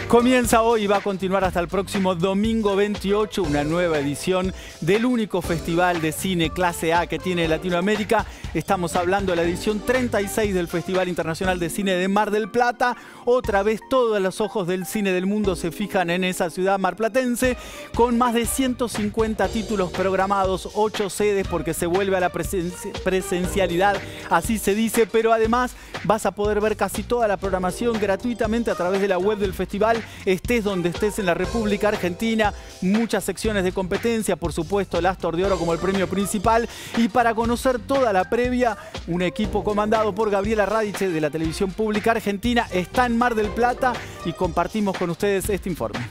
Comienza hoy y va a continuar hasta el próximo domingo 28 una nueva edición del único festival de cine clase A que tiene Latinoamérica. Estamos hablando de la edición 36 del Festival Internacional de Cine de Mar del Plata. Otra vez todos los ojos del cine del mundo se fijan en esa ciudad marplatense, con más de 150 títulos programados, 8 sedes porque se vuelve a la presencialidad, así se dice, pero además vas a poder ver casi toda la programación gratuitamente a través de la web del festival, estés donde estés en la República Argentina. Muchas secciones de competencia, por supuesto el Astor de Oro como el premio principal, y para conocer toda la previa, un equipo comandado por Gabriela Radice de la Televisión Pública Argentina está en Mar del Plata y compartimos con ustedes este informe.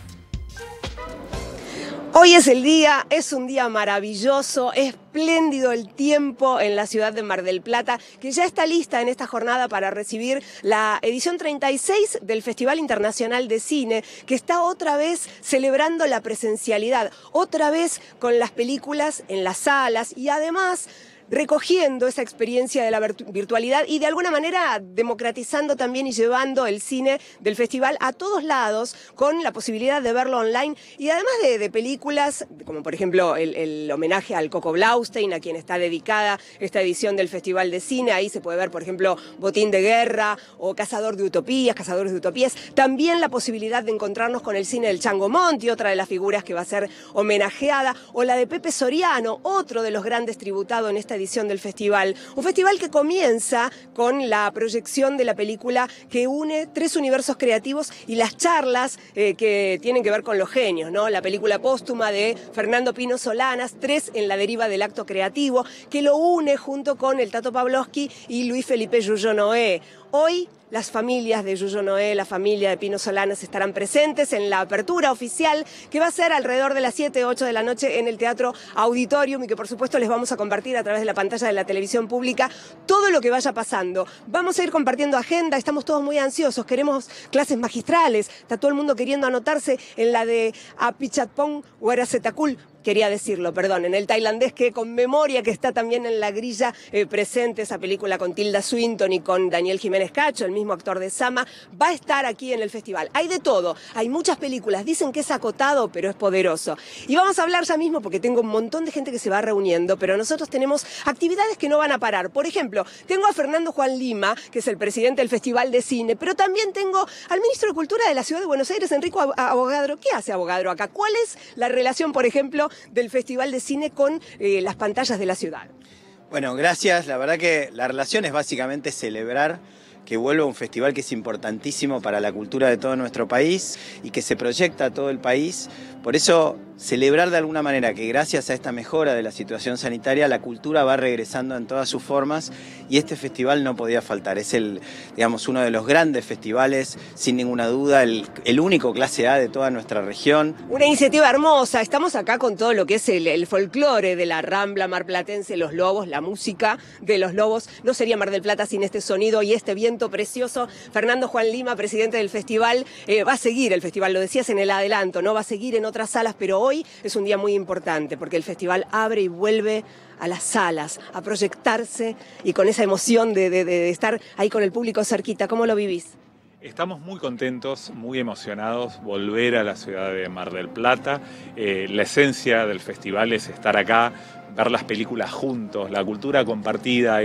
Hoy es el día, es un día maravilloso, espléndido el tiempo en la ciudad de Mar del Plata, que ya está lista en esta jornada para recibir la edición 36 del Festival Internacional de Cine, que está otra vez celebrando la presencialidad, otra vez con las películas en las salas y además recogiendo esa experiencia de la virtualidad y de alguna manera democratizando también y llevando el cine del festival a todos lados con la posibilidad de verlo online y además de películas como por ejemplo el homenaje al Coco Blaustein, a quien está dedicada esta edición del Festival de Cine. Ahí se puede ver por ejemplo Botín de Guerra o Cazadores de Utopías. También la posibilidad de encontrarnos con el cine del Chango Monti, otra de las figuras que va a ser homenajeada, o la de Pepe Soriano, otro de los grandes tributados en esta edición del festival. Un festival que comienza con la proyección de la película que une 3 universos creativos y las charlas que tienen que ver con los genios, ¿no? La película póstuma de Fernando Pino Solanas, 3 en la deriva del acto creativo, que lo une junto con el Tato Pavlovsky y Luis Felipe Yuyo Noé. Hoy las familias de Yuyo Noé, la familia de Pino Solanas estarán presentes en la apertura oficial que va a ser alrededor de las 7, 8 de la noche en el Teatro Auditorium y que por supuesto les vamos a compartir a través de la pantalla de la televisión pública todo lo que vaya pasando. Vamos a ir compartiendo agenda, estamos todos muy ansiosos, queremos clases magistrales, está todo el mundo queriendo anotarse en la de Apichatpong Huaracetakul. Quería decirlo, perdón, en el tailandés, que con memoria, que está también en la grilla presente, esa película con Tilda Swinton y con Daniel Jiménez Cacho, el mismo actor de Sama, va a estar aquí en el festival. Hay de todo, hay muchas películas, dicen que es acotado, pero es poderoso. Y vamos a hablar ya mismo porque tengo un montón de gente que se va reuniendo, pero nosotros tenemos actividades que no van a parar. Por ejemplo, tengo a Fernando Juan Lima, que es el presidente del Festival de Cine, pero también tengo al ministro de Cultura de la Ciudad de Buenos Aires, Enrico Avogadro. ¿Qué hace Avogadro acá? ¿Cuál es la relación, por ejemplo, del Festival de Cine con las pantallas de la ciudad? Bueno, gracias. La verdad que la relación es básicamente celebrar que vuelva un festival que es importantísimo para la cultura de todo nuestro país y que se proyecta a todo el país. Por eso, celebrar de alguna manera que gracias a esta mejora de la situación sanitaria, la cultura va regresando en todas sus formas y este festival no podía faltar. Es uno de los grandes festivales, sin ninguna duda, el único clase A de toda nuestra región. Una iniciativa hermosa. Estamos acá con todo lo que es el folclore de la Rambla marplatense, los lobos, la música de los lobos. No sería Mar del Plata sin este sonido y este viento precioso. Fernando Juan Lima, presidente del festival, va a seguir el festival, lo decías en el adelanto, ¿no? Va a seguir en otras salas, pero hoy es un día muy importante porque el festival abre y vuelve a las salas, a proyectarse y con esa emoción de estar ahí con el público cerquita. ¿Cómo lo vivís? Estamos muy contentos, muy emocionados, volver a la ciudad de Mar del Plata. La esencia del festival es estar acá, ver las películas juntos, la cultura compartida,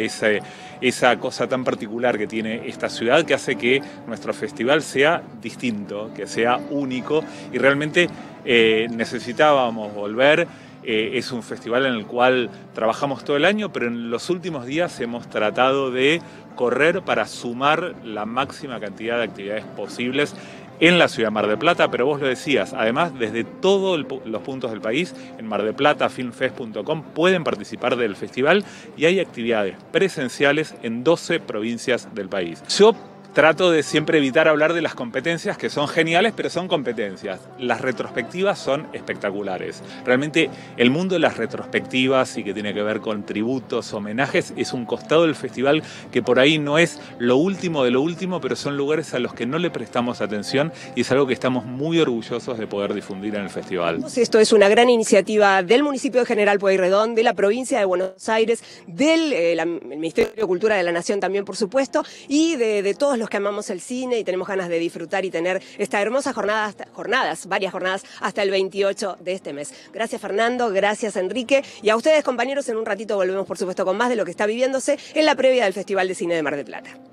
esa cosa tan particular que tiene esta ciudad que hace que nuestro festival sea distinto, que sea único y realmente necesitábamos volver. Es un festival en el cual trabajamos todo el año, pero en los últimos días hemos tratado de correr para sumar la máxima cantidad de actividades posibles en la ciudad de Mar del Plata, pero vos lo decías, además desde todos los puntos del país, en mardelplatafilmfest.com pueden participar del festival y hay actividades presenciales en 12 provincias del país. Yo trato de siempre evitar hablar de las competencias, que son geniales, pero son competencias. Las retrospectivas son espectaculares. Realmente el mundo de las retrospectivas y que tiene que ver con tributos, homenajes, es un costado del festival que por ahí no es lo último de lo último, pero son lugares a los que no le prestamos atención y es algo que estamos muy orgullosos de poder difundir en el festival. Esto es una gran iniciativa del municipio de General Pueyrredón, de la provincia de Buenos Aires, del Ministerio de Cultura de la Nación también, por supuesto, y de todos los que amamos el cine y tenemos ganas de disfrutar y tener esta hermosa jornada, varias jornadas, hasta el 28 de este mes. Gracias Fernando, gracias Enrique, y a ustedes compañeros, en un ratito volvemos por supuesto con más de lo que está viviéndose en la previa del Festival de Cine de Mar del Plata.